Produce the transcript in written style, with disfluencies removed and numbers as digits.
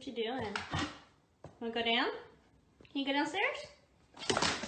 What you doing? Wanna go down? Can you go downstairs?